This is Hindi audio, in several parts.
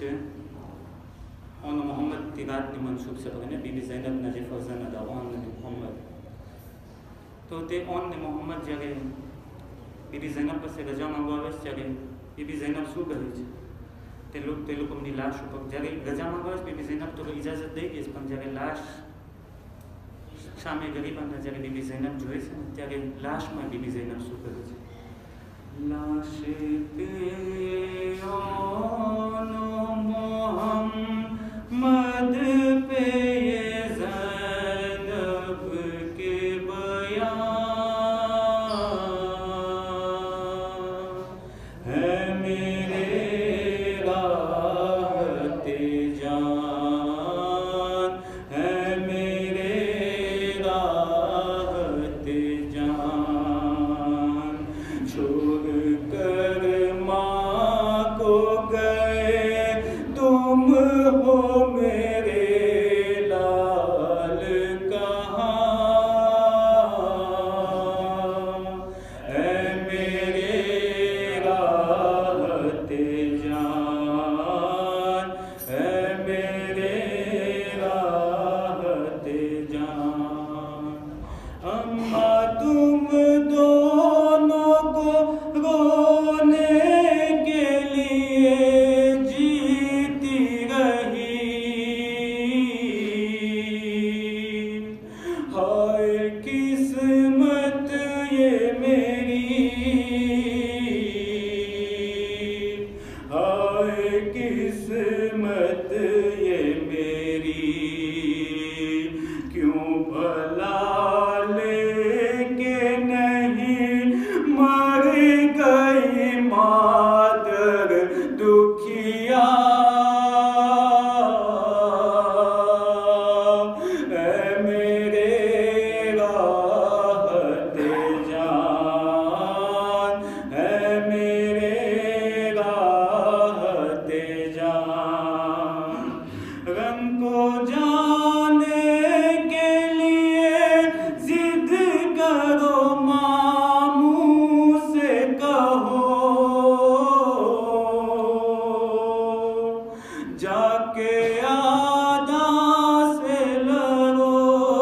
છે અને મોહમ્મદથી રાતની મનસૂબ છે બગને બીબી ઝૈનબના જે ફરઝન હતા ઓન અને મોહમ્મદ તો તે ઓન ને મોહમ્મદ જ્યારે બીબી ઝૈનબ પાસે રજા માંગવા આવે છે ત્યારે બીબી ઝૈનબ શું કરે છે તે લોકોની લાશ ઉપર જ્યારે રજા માંગવા આવે બીબી ઝૈનબ તો ઇજાજત દઈ ગઈ છે પણ જ્યારે લાશ સામે ગરીબાના જ્યારે બીબી ઝૈનબ જોઈ છે ને ત્યારે લાશમાં બીબી ઝૈનબ શું કરે છે लाश पे ओनो मोहम्मद पे ये ज़ैनब के बयान है मेरे राहते जान है मेरे राहते जान छोड़ कर माँ को गए तुम हो मेरे लाल कहाँ है मेरे राहते जान है मेरे राहते जान अम्मा तुम दोनों को रोने के लिए जीती रही हाय किस्मत ये मेरी हाय किस्मत ये मेरी क्यों भला लेके नहीं मर गई मादर दुखिया है मेरे राहते जान है मेरे राहते जान रंग को जाने के लिए जिद करो मामू से कहो जाके आदा से लड़ो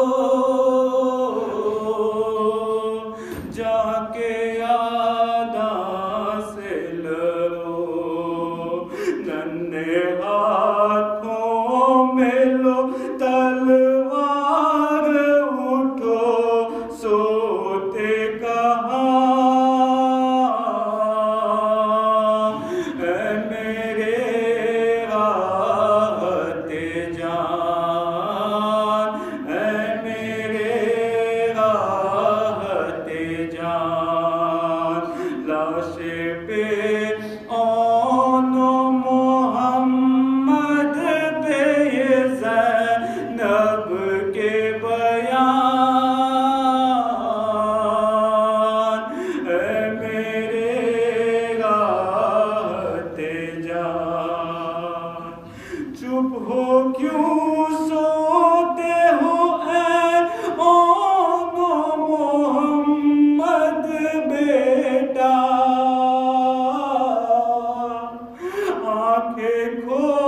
जाके आदा से लड़ो नन्हे हाथों में लो तलवार उठो सोते कहाँ है मेरे राहते जान है मेरे राहते जान लाश पे ओनो मोहम्मद पे ये ज़ैनब के बयान है मेरे राहते जान चुप हो क्यों सोते हो ऐ ओनो मोहम्मद बेटा आंखें खो